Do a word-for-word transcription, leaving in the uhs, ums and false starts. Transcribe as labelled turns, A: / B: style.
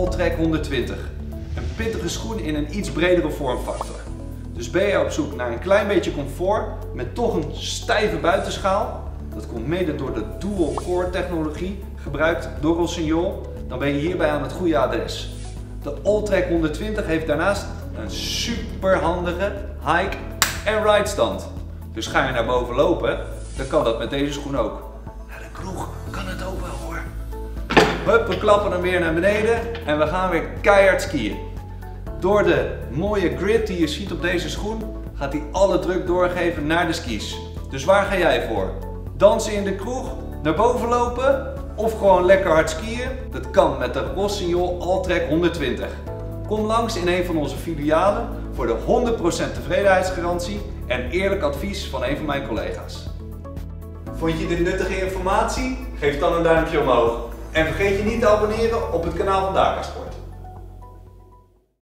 A: Alltrack honderdtwintig. Een pittige schoen in een iets bredere vormfactor. Dus ben je op zoek naar een klein beetje comfort met toch een stijve buitenschaal. Dat komt mede door de dual core technologie gebruikt door Rossignol. Dan ben je hierbij aan het goede adres. De Alltrack honderdtwintig heeft daarnaast een super handige hike en ride stand. Dus ga je naar boven lopen, dan kan dat met deze schoen ook. Naar de kroeg kan het ook wel hoor. Hup, we klappen hem weer naar beneden en we gaan weer keihard skiën. Door de mooie grip die je ziet op deze schoen gaat hij alle druk doorgeven naar de skis. Dus waar ga jij voor? Dansen in de kroeg, naar boven lopen of gewoon lekker hard skiën? Dat kan met de Rossignol Alltrack honderdtwintig. Kom langs in een van onze filialen voor de honderd procent tevredenheidsgarantie en eerlijk advies van een van mijn collega's. Vond je dit nuttige informatie? Geef dan een duimpje omhoog. En vergeet je niet te abonneren op het kanaal van Dakasport.